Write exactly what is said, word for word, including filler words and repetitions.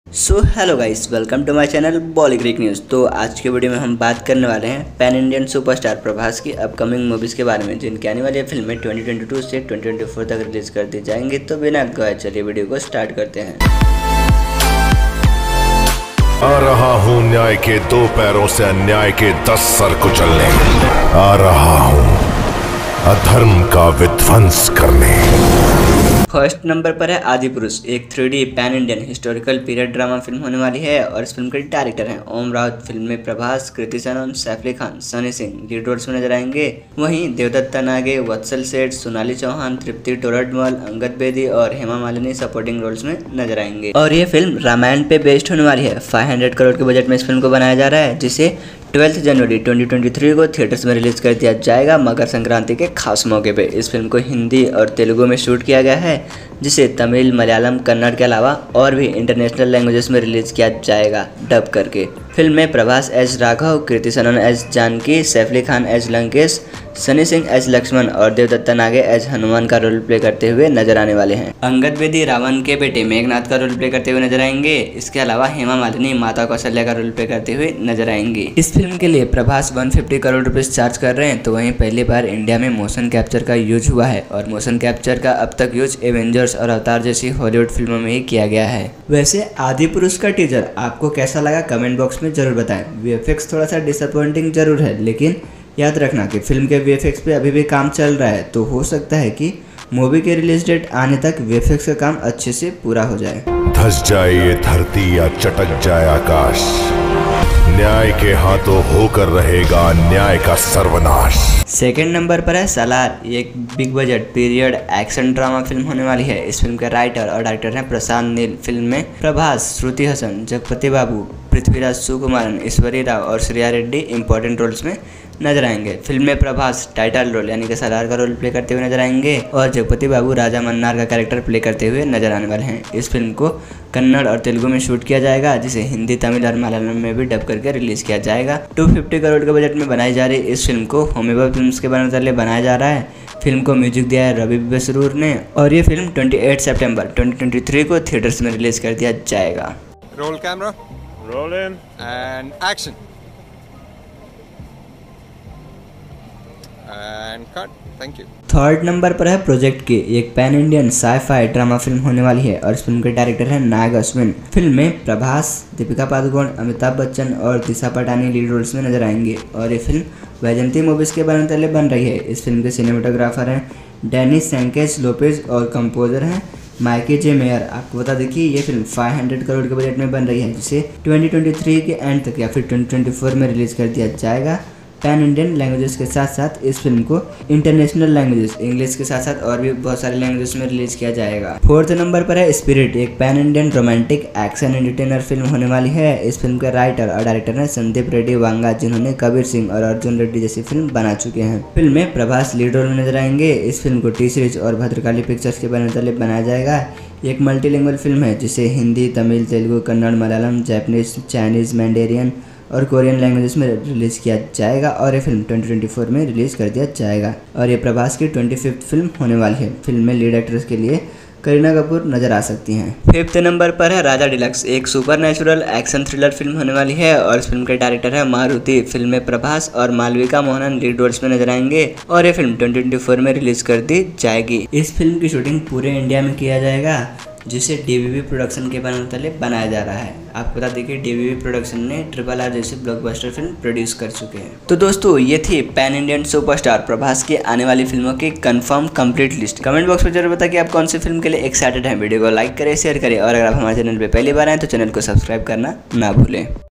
So hello guys, welcome to my channel Bollygreek news. तो आज के वीडियो में हम बात करने वाले हैं पैन इंडियन सुपरस्टार प्रभास की अपकमिंग मूवीज़ के बारे में, जिनकी आने वाली फिल्में ट्वेंटी ट्वेंटी टू से ट्वेंटी ट्वेंटी फोर तक रिलीज कर दी जाएंगी। तो बिना गए चलिए वीडियो को स्टार्ट करते हैं। आ रहा हूँ न्याय के दो पैरों से अन्याय के दस सर कुचलने, आ रहा हूँ अधर्म का विध्वंस करने। फर्स्ट नंबर पर है आदिपुरुष, एक three D pan Indian historical period drama film होने वाली है और इस फिल्म के डायरेक्टर हैं ओम राउत। फिल्म में प्रभास, कृति सनन, सैफ अली खान, सनी सिंह लीड रोल्स में नजर आएंगे। वहीं देवदत्ता नागे, वत्सल सेठ, सोनाली चौहान, तृप्ति टोरडमल, अंगद बेदी और हेमा मालिनी सपोर्टिंग रोल्स में नजर आएंगे। और ये फिल्म रामायण पे बेस्ड होने वाली है। पाँच सौ करोड़ के बजट में इस फिल्म को बनाया जा रहा है, जिसे ट्वेल्थ जनवरी ट्वेंटी ट्वेंटी थ्री को थिएटर्स में रिलीज कर दिया जाएगा मकर संक्रांति के खास मौके पे। इस फिल्म को हिंदी और तेलुगु में शूट किया गया है, जिसे तमिल, मलयालम, कन्नड़ के अलावा और भी इंटरनेशनल लैंग्वेजेस में रिलीज किया जाएगा डब करके। फिल्म में Prabhas as Raghav, Kriti Sanon as Janaki, Saif Ali Khan as Lankesh, Sunny Singh as Lakshman और देवदत्ता नागे एज हनुमान का रोल प्ले करते हुए नजर आने वाले हैं। अंगद बेदी रावण के बेटे मेघनाथ का रोल प्ले करते हुए नजर आएंगे। इसके अलावा हेमा मालिनी माता कौशल्या का रोल प्ले करते हुए नजर आएंगी। इस फिल्म के लिए प्रभास एक सौ पचास करोड़ रुपए चार्ज कर रहे हैं। तो वहीं पहली बार इंडिया में मोशन कैप्चर का यूज हुआ है और मोशन कैप्चर का अब तक यूज एवेंजर्स और अवतार जैसी हॉलीवुड फिल्मों में ही किया गया है। वैसे आदिपुरुष का टीजर आपको कैसा लगा कमेंट बॉक्स में जरूर बताएं। वीएफएक्स थोड़ा सा डिसअपॉइंटिंग जरूर है, लेकिन याद रखना कि फिल्म के वीएफएक्स पे अभी भी काम चल रहा है, तो हो सकता है कि मूवी के रिलीज डेट आने तक वीएफएक्स का काम अच्छे से पूरा हो जाए। धस जाए ये धरती या चटक जाए आकाश, न्याय के हाथों होकर रहेगा न्याय का सर्वनाश। सेकेंड नंबर पर है सालार, ये एक big budget period action drama film होने वाली है। इस फिल्म के राइटर और डायरेक्टर हैं प्रशांत नील। फिल्म में प्रभास, श्रुति हसन, जगपति बाबू, पृथ्वीराज सुकुमारन, ईश्वरी राव और श्रेया रेड्डी इंपॉर्टेंट रोल्स में नजर आएंगे। फिल्म में प्रभास टाइटल रोल यानी कि सालार का रोल प्ले करते हुए नजर आएंगे और जगपति बाबू राजा मन्नार का कैरेक्टर प्ले करते हुए नजर आने वाले हैं। इस फिल्म को कन्नड़ और तेलुगु में शूट किया जाएगा, जिसे हिंदी, तमिल और मलयालम में भी डब करके रिलीज किया जाएगा। दो सौ पचास करोड़ के बजट में बनाई जा रही इस फिल्म को होमेबा फिल्म्स के बैनर तले बनाया जा रहा है। फिल्म को म्यूजिक दिया है रवि बसरूर ने और ये फिल्म अट्ठाईस सितंबर ट्वेंटी ट्वेंटी थ्री को थिएटर्स में रिलीज कर दिया जाएगा। Roll camera, roll in and action, and cut. Thank you. Third number पर है प्रोजेक्ट के, एक pan Indian sci-fi drama film होने वाली है और इस फिल्म के डायरेक्टर हैं नाग अश्विन। फिल्म में प्रभास, दीपिका पादुकोण, अमिताभ बच्चन और दिशा पटानी लीड रोल्स में नजर आएंगे और ये फिल्म वैजंती मूवीज के बैनर तले बन रही है। इस फिल्म के सिनेमाटोग्राफर हैं डेनिस सैंकेज लोपेज और कंपोजर हैं माइकी जे मेयर। आपको बता दें कि ये फिल्म पाँच सौ करोड़ के बजट में बन रही है, जिसे ट्वेंटी ट्वेंटी थ्री के एंड तक या फिर ट्वेंटी ट्वेंटी फोर में रिलीज कर दिया जाएगा। पैन इंडियन लैंग्वेजेस के साथ साथ इस फिल्म को इंटरनेशनल लैंग्वेजेस इंग्लिश के साथ साथ और भी बहुत सारे लैंग्वेजेस में रिलीज किया जाएगा। फोर्थ नंबर पर है स्पिरिट, एक pan Indian romantic action entertainer film होने वाली है। इस फिल्म के राइटर और डायरेक्टर हैं संदीप रेड्डी वांगा, जिन्होंने कबीर सिंह और अर्जुन रेड्डी जैसी फिल्म बना चुके हैं। फिल्म में प्रभास लीड रोल में नजर आएंगे। इस फिल्म को टी सीरीज और भद्रकाली पिक्चर्स के बैनर तले बनाया जाएगा। एक मल्टीलिंगुअल फिल्म है, जिसे Hindi, Tamil, Telugu, Kannada, Malayalam, Japanese, Chinese, Mandarin और कोरियन लैंग्वेजेस में रिलीज किया जाएगा और ये फिल्म ट्वेंटी ट्वेंटी फोर में रिलीज कर दिया जाएगा और ये प्रभास की पच्चीसवीं फिल्म होने वाली है। फिल्म में लीड एक्ट्रेस के लिए करीना कपूर नजर आ सकती हैं। फिफ्थ नंबर पर है राजा डिलक्स, एक सुपरनैचुरल एक्शन थ्रिलर फिल्म होने वाली है और इस फिल्म के डायरेक्टर है मारुति। फिल्म में प्रभास और मालविका मोहनन लीड रोल्स में नजर आएंगे और ये फिल्म ट्वेंटी ट्वेंटी फोर में रिलीज कर दी जाएगी। इस फिल्म की शूटिंग पूरे इंडिया में किया जाएगा, जिसे डीवीवी प्रोडक्शन के बैनर तले बनाया जा रहा है। आपको बता दें कि डीवीवी प्रोडक्शन ने ट्रिपल आर जैसी ब्लॉकबस्टर फिल्म प्रोड्यूस कर चुके हैं। तो दोस्तों, ये थी पैन इंडियन सुपरस्टार प्रभास की आने वाली फिल्मों की confirm complete list. Comment box में जरूर बताएं कि आप कौन सी फिल्म के लिए एक्साइटेड हैं। वीडियो को लाइक करें, शेयर करें और अगर आप हमारे चैनल पर पहली बार आए तो चैनल को सब्सक्राइब करना ना भूलें।